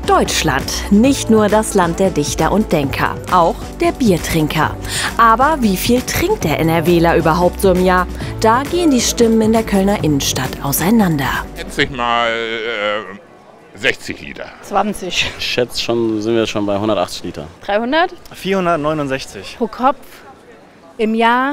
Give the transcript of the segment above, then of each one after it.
Deutschland, nicht nur das Land der Dichter und Denker, auch der Biertrinker. Aber wie viel trinkt der NRWler überhaupt so im Jahr? Da gehen die Stimmen in der Kölner Innenstadt auseinander. Schätze ich mal 60 Liter. 20. Ich schätze schon, sind wir schon bei 180 Liter. 300? 469. Pro Kopf im Jahr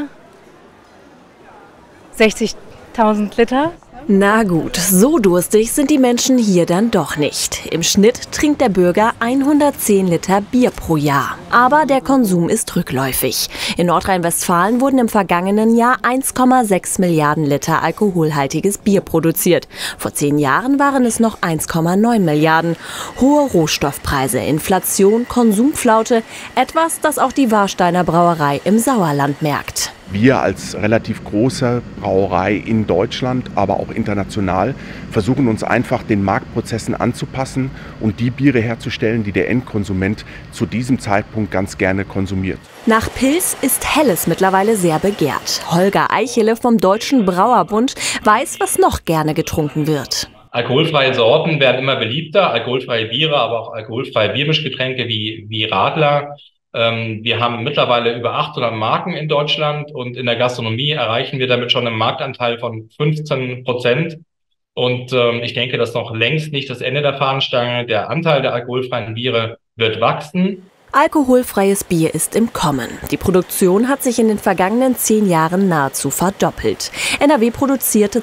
60.000 Liter. Na gut, so durstig sind die Menschen hier dann doch nicht. Im Schnitt trinkt der Bürger 110 Liter Bier pro Jahr. Aber der Konsum ist rückläufig. In Nordrhein-Westfalen wurden im vergangenen Jahr 1,6 Milliarden Liter alkoholhaltiges Bier produziert. Vor 10 Jahren waren es noch 1,9 Milliarden. Hohe Rohstoffpreise, Inflation, Konsumflaute, etwas, das auch die Warsteiner Brauerei im Sauerland merkt. Wir als relativ große Brauerei in Deutschland, aber auch international, versuchen uns einfach den Marktprozessen anzupassen und die Biere herzustellen, die der Endkonsument zu diesem Zeitpunkt ganz gerne konsumiert. Nach Pils ist Helles mittlerweile sehr begehrt. Holger Eichele vom Deutschen Brauerbund weiß, was noch gerne getrunken wird. Alkoholfreie Sorten werden immer beliebter, alkoholfreie Biere, aber auch alkoholfreie Biermischgetränke wie Radler. Wir haben mittlerweile über 800 Marken in Deutschland und in der Gastronomie erreichen wir damit schon einen Marktanteil von 15%. Und ich denke, das ist noch längst nicht das Ende der Fahnenstange. Der Anteil der alkoholfreien Biere wird wachsen. Alkoholfreies Bier ist im Kommen. Die Produktion hat sich in den vergangenen 10 Jahren nahezu verdoppelt. NRW produzierte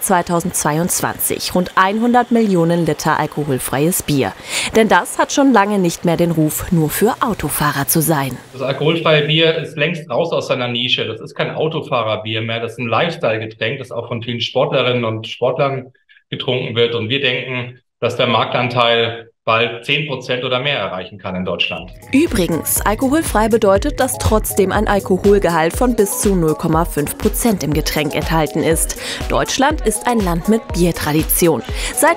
2022 rund 100 Millionen Liter alkoholfreies Bier. Denn das hat schon lange nicht mehr den Ruf, nur für Autofahrer zu sein. Das alkoholfreie Bier ist längst raus aus seiner Nische. Das ist kein Autofahrerbier mehr. Das ist ein Lifestyle-Getränk, das auch von vielen Sportlerinnen und Sportlern getrunken wird. Und wir denken, dass der Marktanteil bald 10% oder mehr erreichen kann in Deutschland. Übrigens, alkoholfrei bedeutet, dass trotzdem ein Alkoholgehalt von bis zu 0,5% im Getränk enthalten ist. Deutschland ist ein Land mit Biertradition. Seit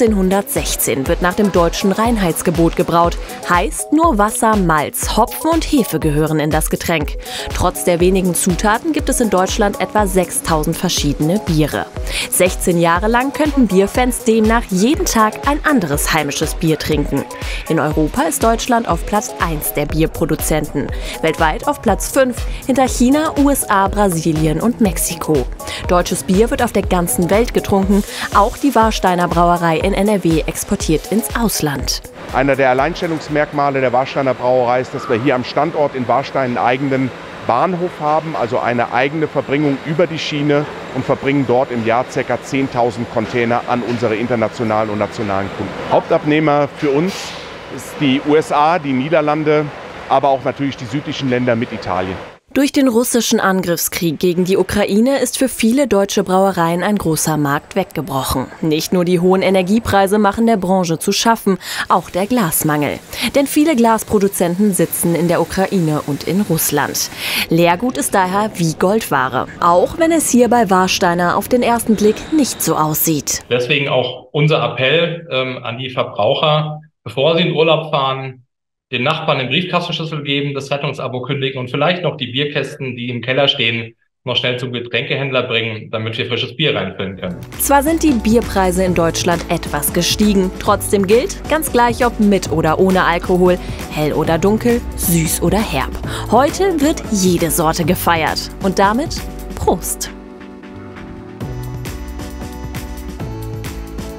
1516 wird nach dem deutschen Reinheitsgebot gebraut. Heißt, nur Wasser, Malz, Hopfen und Hefe gehören in das Getränk. Trotz der wenigen Zutaten gibt es in Deutschland etwa 6000 verschiedene Biere. 16 Jahre lang könnten Bierfans demnach jeden Tag ein anderes heimisches Bier trinken. In Europa ist Deutschland auf Platz 1 der Bierproduzenten. Weltweit auf Platz 5 hinter China, USA, Brasilien und Mexiko. Deutsches Bier wird auf der ganzen Welt getrunken. Auch die Warsteiner Brauerei in NRW exportiert ins Ausland. Einer der Alleinstellungsmerkmale der Warsteiner Brauerei ist, dass wir hier am Standort in Warstein einen eigenen Bahnhof haben, also eine eigene Verbringung über die Schiene und verbringen dort im Jahr ca. 10.000 Container an unsere internationalen und nationalen Kunden. Hauptabnehmer für uns ist die USA, die Niederlande, aber auch natürlich die südlichen Länder mit Italien. Durch den russischen Angriffskrieg gegen die Ukraine ist für viele deutsche Brauereien ein großer Markt weggebrochen. Nicht nur die hohen Energiepreise machen der Branche zu schaffen, auch der Glasmangel. Denn viele Glasproduzenten sitzen in der Ukraine und in Russland. Leergut ist daher wie Goldware, auch wenn es hier bei Warsteiner auf den ersten Blick nicht so aussieht. Deswegen auch unser Appell an die Verbraucher, bevor sie in Urlaub fahren, den Nachbarn den Briefkastenschlüssel geben, das Zeitungsabo kündigen und vielleicht noch die Bierkästen, die im Keller stehen, noch schnell zum Getränkehändler bringen, damit wir frisches Bier reinfüllen können. Zwar sind die Bierpreise in Deutschland etwas gestiegen, trotzdem gilt, ganz gleich ob mit oder ohne Alkohol, hell oder dunkel, süß oder herb. Heute wird jede Sorte gefeiert. Und damit Prost!